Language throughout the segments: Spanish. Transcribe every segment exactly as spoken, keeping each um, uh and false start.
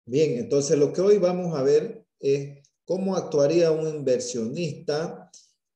Bien, entonces lo que hoy vamos a ver es cómo actuaría un inversionista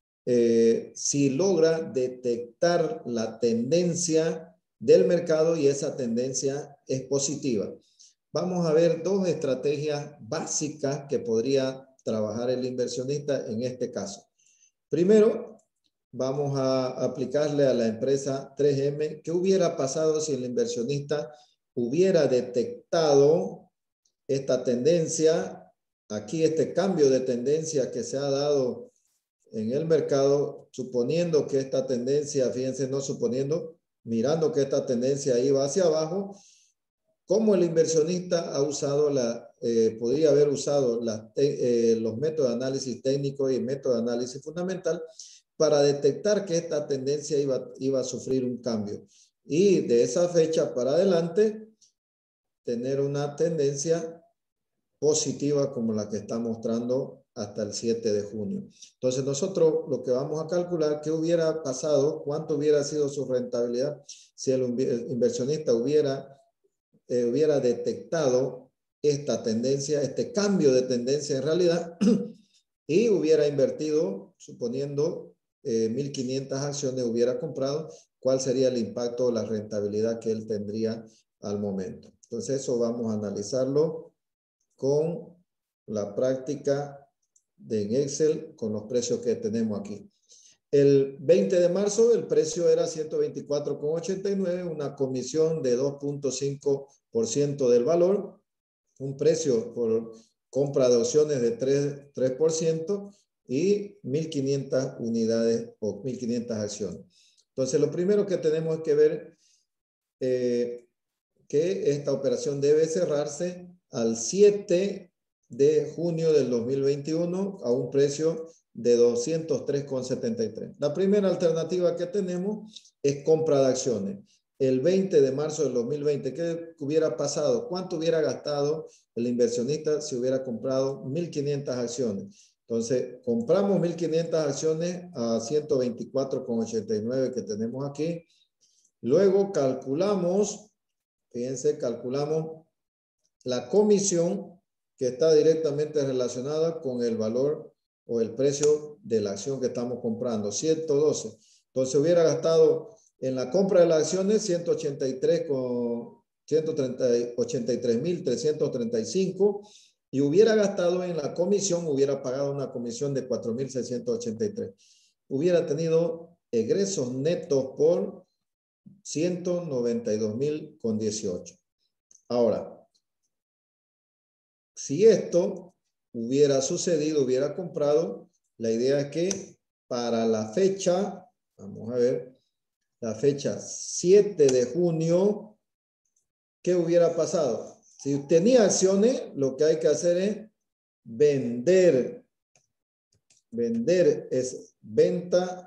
eh, si logra detectar la tendencia del mercado y esa tendencia es positiva. Vamos a ver dos estrategias básicas que podría trabajar el inversionista en este caso. Primero, vamos a aplicarle a la empresa tres eme. ¿Qué hubiera pasado si el inversionista hubiera detectado esta tendencia? Aquí este cambio de tendencia que se ha dado en el mercado, suponiendo que esta tendencia, fíjense, no suponiendo, mirando que esta tendencia iba hacia abajo, ¿cómo el inversionista ha usado la, eh, podría haber usado la, eh, los métodos de análisis técnico y el método de análisis fundamental para detectar que esta tendencia iba, iba a sufrir un cambio? Y de esa fecha para adelante, tener una tendencia positiva como la que está mostrando hasta el siete de junio. Entonces nosotros lo que vamos a calcular, ¿qué hubiera pasado? ¿Cuánto hubiera sido su rentabilidad si el inversionista hubiera, eh, hubiera detectado esta tendencia, este cambio de tendencia en realidad y hubiera invertido, suponiendo eh, mil quinientas acciones, hubiera comprado? ¿Cuál sería el impacto o la rentabilidad que él tendría al momento? Entonces eso vamos a analizarlo con la práctica de en Excel con los precios que tenemos aquí. El veinte de marzo el precio era ciento veinticuatro con ochenta y nueve, una comisión de dos punto cinco por ciento del valor, un precio por compra de opciones de tres por ciento y mil quinientas unidades o mil quinientas acciones. Entonces lo primero que tenemos que ver eh, que esta operación debe cerrarse al siete de junio del dos mil veintiuno a un precio de doscientos tres con setenta y tres. La primera alternativa que tenemos es compra de acciones. El veinte de marzo del dos mil veinte, ¿qué hubiera pasado? ¿Cuánto hubiera gastado el inversionista si hubiera comprado mil quinientas acciones? Entonces, compramos mil quinientas acciones a ciento veinticuatro con ochenta y nueve que tenemos aquí. Luego calculamos, fíjense, calculamos la comisión que está directamente relacionada con el valor o el precio de la acción que estamos comprando, ciento doce. Entonces hubiera gastado en la compra de las acciones ciento ochenta y tres con ciento ochenta y tres mil trescientos treinta y cinco y hubiera gastado en la comisión, hubiera pagado una comisión de cuatro mil seiscientos ochenta y tres. Hubiera tenido egresos netos por ciento noventa y dos mil con dieciocho. Ahora, si esto hubiera sucedido, hubiera comprado, la idea es que para la fecha, vamos a ver, la fecha siete de junio, ¿qué hubiera pasado? Si tenía acciones, lo que hay que hacer es vender. Vender es venta,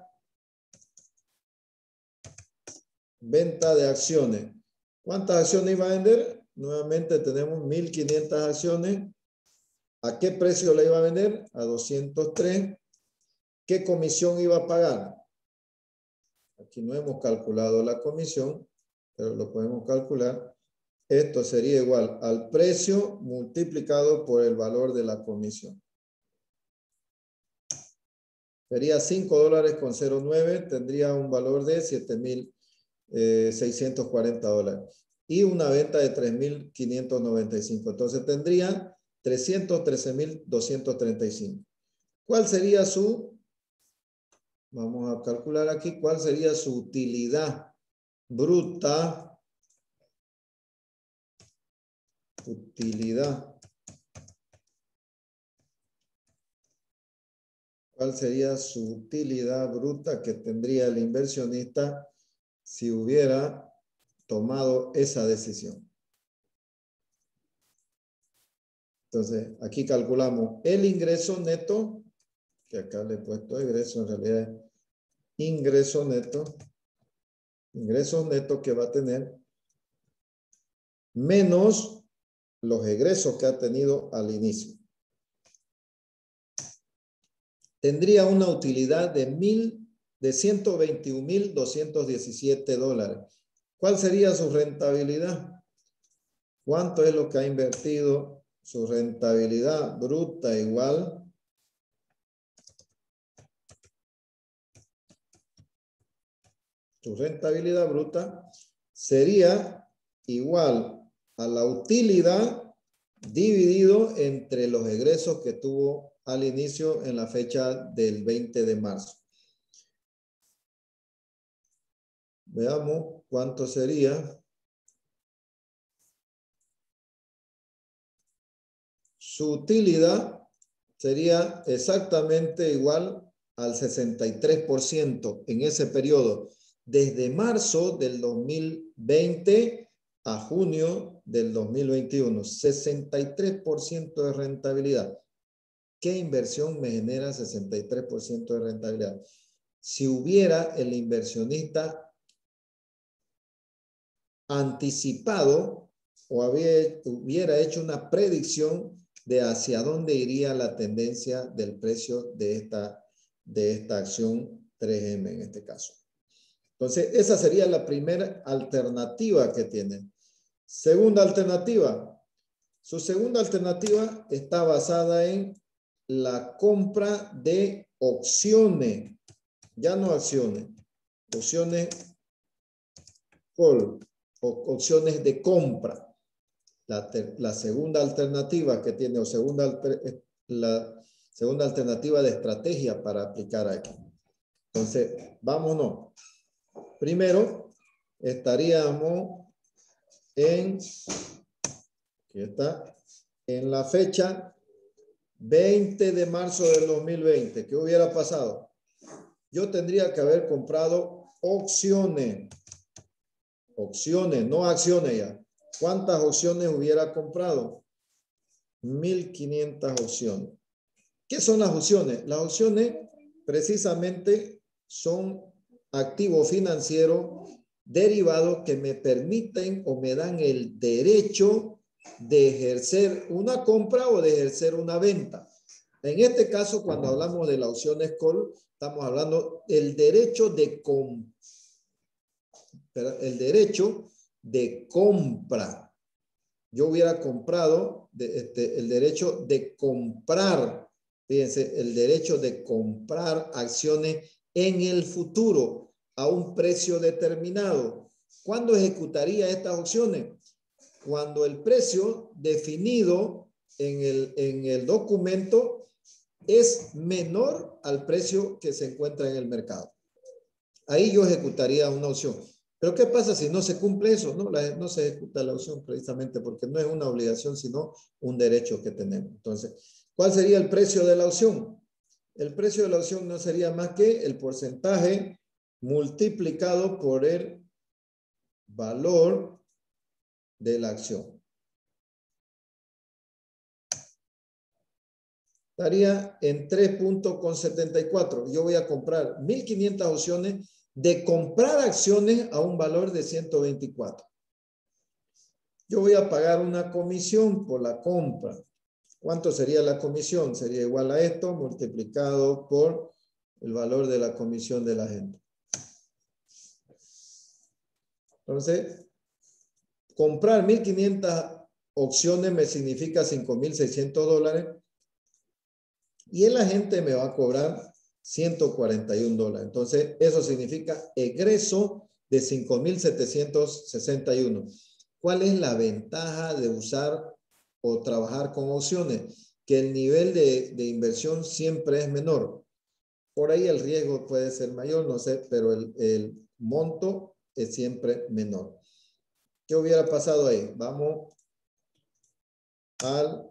venta de acciones. ¿Cuántas acciones iba a vender? Nuevamente tenemos mil quinientas acciones. ¿A qué precio la iba a vender? A doscientos tres. ¿Qué comisión iba a pagar? Aquí no hemos calculado la comisión, pero lo podemos calcular. Esto sería igual al precio multiplicado por el valor de la comisión. Sería cinco dólares con cero nueve, tendría un valor de siete mil seiscientos cuarenta dólares. Y una venta de tres mil quinientos noventa y cinco. Entonces tendría trescientos trece mil doscientos treinta y cinco. ¿Cuál sería su, vamos a calcular aquí, cuál sería su utilidad bruta? Utilidad. ¿Cuál sería su utilidad bruta que tendría el inversionista si hubiera tomado esa decisión? Entonces, aquí calculamos el ingreso neto, que acá le he puesto ingreso, en realidad es ingreso neto, ingresos netos que va a tener, menos los egresos que ha tenido al inicio. Tendría una utilidad de, mil, de ciento veintiún mil doscientos diecisiete dólares. ¿Cuál sería su rentabilidad? ¿Cuánto es lo que ha invertido su rentabilidad bruta igual su rentabilidad bruta sería igual a la utilidad dividido entre los egresos que tuvo al inicio en la fecha del veinte de marzo. Veamos cuánto sería. Su utilidad sería exactamente igual al sesenta y tres por ciento en ese periodo, desde marzo del dos mil veinte a junio del dos mil veintiuno. sesenta y tres por ciento de rentabilidad. ¿Qué inversión me genera sesenta y tres por ciento de rentabilidad? Si hubiera el inversionista anticipado o había, hubiera hecho una predicción de hacia dónde iría la tendencia del precio de esta, de esta acción tres eme en este caso. Entonces, esa sería la primera alternativa que tienen. Segunda alternativa. Su segunda alternativa está basada en la compra de opciones. Ya no acciones. Opciones call. O opciones de compra. La, ter, la segunda alternativa que tiene, o segunda, alter, la segunda alternativa de estrategia para aplicar aquí. Entonces, vámonos. Primero, estaríamos en, aquí está, en la fecha veinte de marzo del dos mil veinte. ¿Qué hubiera pasado? Yo tendría que haber comprado opciones. Opciones, no acciones ya. ¿Cuántas opciones hubiera comprado? mil quinientas opciones. ¿Qué son las opciones? Las opciones precisamente son activos financieros derivados que me permiten o me dan el derecho de ejercer una compra o de ejercer una venta. En este caso, cuando hablamos de las opciones call, estamos hablando del derecho de compra. El derecho de compra. Yo hubiera comprado de, este, el derecho de comprar, fíjense, el derecho de comprar acciones en el futuro a un precio determinado. ¿Cuándo ejecutaría estas opciones? Cuando el precio definido en el, en el documento es menor al precio que se encuentra en el mercado. Ahí yo ejecutaría una opción. Pero ¿qué pasa si no se cumple eso? No, la, no se ejecuta la opción precisamente porque no es una obligación, sino un derecho que tenemos. Entonces, ¿cuál sería el precio de la opción? El precio de la opción no sería más que el porcentaje multiplicado por el valor de la acción. Estaría en tres punto setenta y cuatro. Yo voy a comprar mil quinientas opciones de comprar acciones a un valor de ciento veinticuatro. Yo voy a pagar una comisión por la compra. ¿Cuánto sería la comisión? Sería igual a esto multiplicado por el valor de la comisión de la gente. Entonces, comprar mil quinientas opciones me significa cinco mil seiscientos dólares y el agente me va a cobrar ciento cuarenta y un dólares. Entonces, eso significa egreso de cinco mil setecientos sesenta y uno. ¿Cuál es la ventaja de usar o trabajar con opciones? Que el nivel de, de inversión siempre es menor. Por ahí el riesgo puede ser mayor, no sé, pero el, el monto es siempre menor. ¿Qué hubiera pasado ahí? Vamos al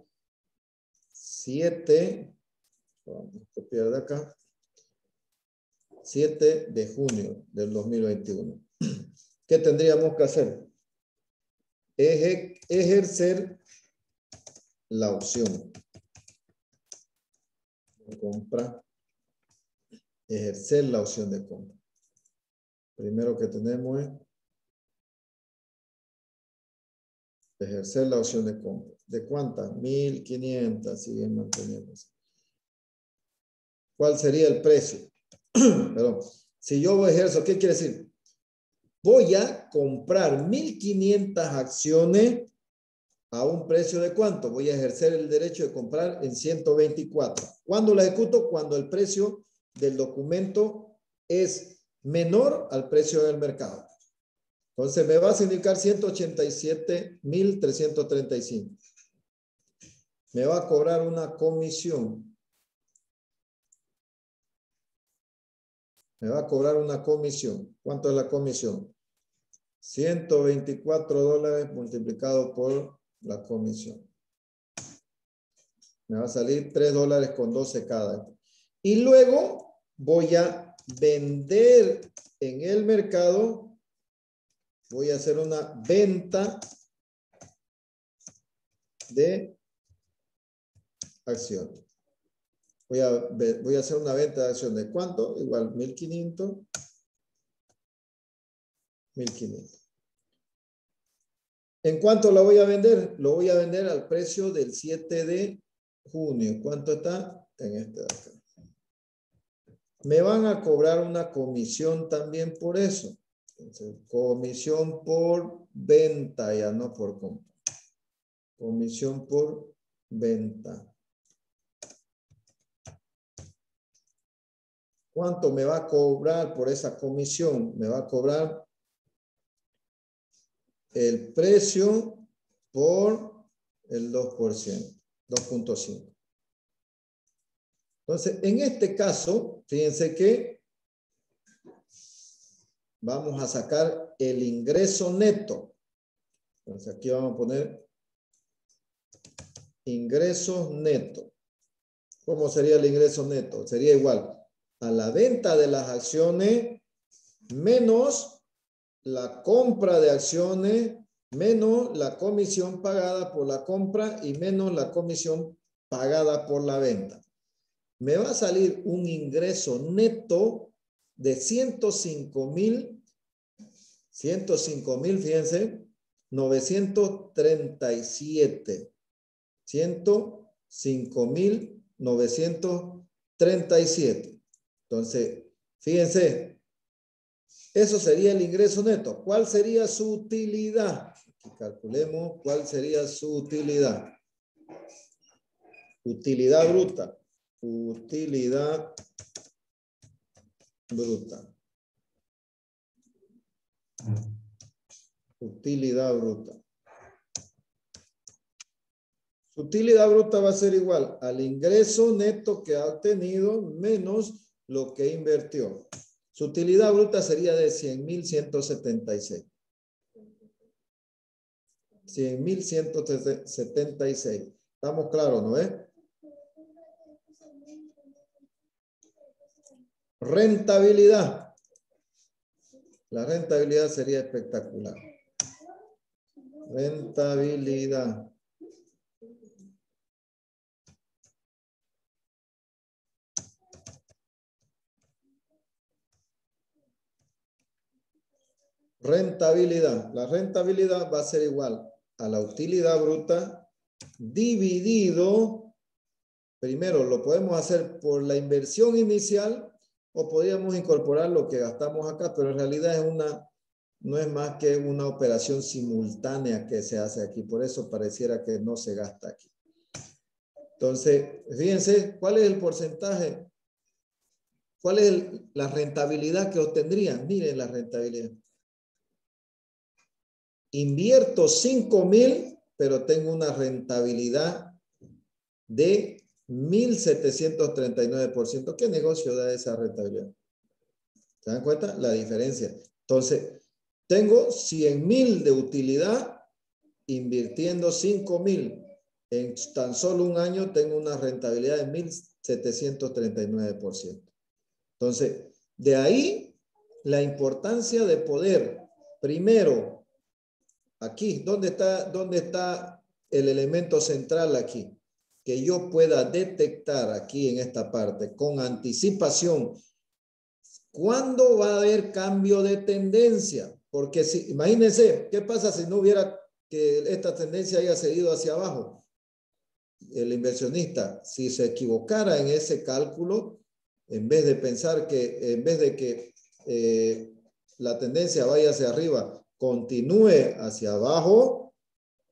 siete. Vamos a copiar de acá. siete de junio del dos mil veintiuno. ¿Qué tendríamos que hacer? Eje, ejercer la opción de compra. Ejercer la opción de compra. Primero que tenemos es ejercer la opción de compra. ¿De cuántas? mil quinientas. Siguen manteniéndose. ¿Cuál sería el precio? Perdón. Si yo ejerzo, ¿qué quiere decir? Voy a comprar mil quinientas acciones a un precio de cuánto. Voy a ejercer el derecho de comprar en ciento veinticuatro. ¿Cuándo la ejecuto? Cuando el precio del documento es menor al precio del mercado. Entonces me va a significar ciento ochenta y siete mil trescientos treinta y cinco. Me va a cobrar una comisión. Me va a cobrar una comisión. ¿Cuánto es la comisión? ciento veinticuatro dólares multiplicado por la comisión. Me va a salir tres dólares con doce cada. Y luego voy a vender en el mercado. Voy a hacer una venta de acciones. Voy a, voy a hacer una venta de acciones. ¿De cuánto? Igual mil quinientos. mil quinientos. ¿En cuánto la voy a vender? Lo voy a vender al precio del siete de junio. ¿Cuánto está? En este de acá. Me van a cobrar una comisión también por eso. Entonces, comisión por venta, ya no por compra. Comisión por venta. ¿Cuánto me va a cobrar por esa comisión? Me va a cobrar el precio por el dos por ciento, dos punto cinco. Entonces, en este caso, fíjense que vamos a sacar el ingreso neto. Entonces, aquí vamos a poner ingresos netos. ¿Cómo sería el ingreso neto? Sería igual a la venta de las acciones menos la compra de acciones menos la comisión pagada por la compra y menos la comisión pagada por la venta. Me va a salir un ingreso neto de ciento cinco mil, ciento cinco mil, fíjense, novecientos treinta y siete. ciento cinco mil novecientos treinta y siete. Entonces, fíjense, eso sería el ingreso neto. ¿Cuál sería su utilidad? Aquí calculemos cuál sería su utilidad. Utilidad bruta. Utilidad bruta. Utilidad bruta. Su utilidad bruta va a ser igual al ingreso neto que ha obtenido menos lo que invirtió. Su utilidad bruta sería de cien mil ciento setenta y seis. cien mil ciento setenta y seis. ¿Estamos claros, no es? Rentabilidad. La rentabilidad sería espectacular. Rentabilidad. Rentabilidad. La rentabilidad va a ser igual a la utilidad bruta dividido, primero lo podemos hacer por la inversión inicial o podríamos incorporar lo que gastamos acá, pero en realidad es una, no es más que una operación simultánea que se hace aquí, por eso pareciera que no se gasta aquí. Entonces, fíjense, ¿cuál es el porcentaje? ¿Cuál es el, la rentabilidad que obtendrían? Miren la rentabilidad. Invierto cinco mil, pero tengo una rentabilidad de mil setecientos treinta y nueve por ciento. ¿Qué negocio da esa rentabilidad? ¿Se dan cuenta? La diferencia. Entonces, tengo cien mil de utilidad invirtiendo cinco mil. En tan solo un año tengo una rentabilidad de mil setecientos treinta y nueve por ciento. Entonces, de ahí la importancia de poder, primero, aquí, ¿dónde está, dónde está el elemento central aquí? Que yo pueda detectar aquí en esta parte con anticipación cuándo va a haber cambio de tendencia. Porque si, imagínense, ¿qué pasa si no hubiera que esta tendencia haya seguido hacia abajo? El inversionista, si se equivocara en ese cálculo, en vez de pensar que, en vez de que eh, la tendencia vaya hacia arriba, continúe hacia abajo,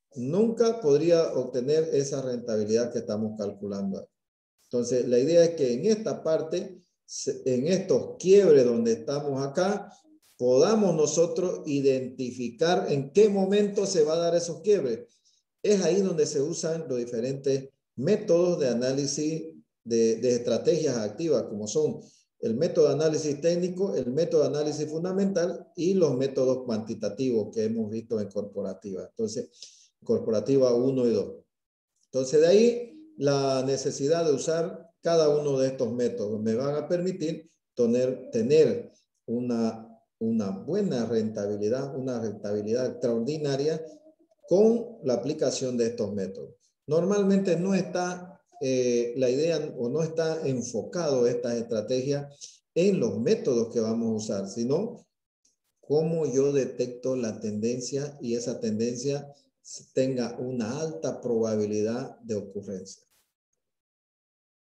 nunca podría obtener esa rentabilidad que estamos calculando. Entonces, la idea es que en esta parte, en estos quiebres donde estamos acá, podamos nosotros identificar en qué momento se va a dar esos quiebres. Es ahí donde se usan los diferentes métodos de análisis de, de estrategias activas, como son el método de análisis técnico, el método de análisis fundamental y los métodos cuantitativos que hemos visto en corporativa. Entonces, corporativa uno y dos. Entonces, de ahí la necesidad de usar cada uno de estos métodos me van a permitir tener, tener una, una buena rentabilidad, una rentabilidad extraordinaria con la aplicación de estos métodos. Normalmente no está eh, la idea o no está enfocado esta estrategia en los métodos que vamos a usar, sino cómo yo detecto la tendencia y esa tendencia tenga una alta probabilidad de ocurrencia.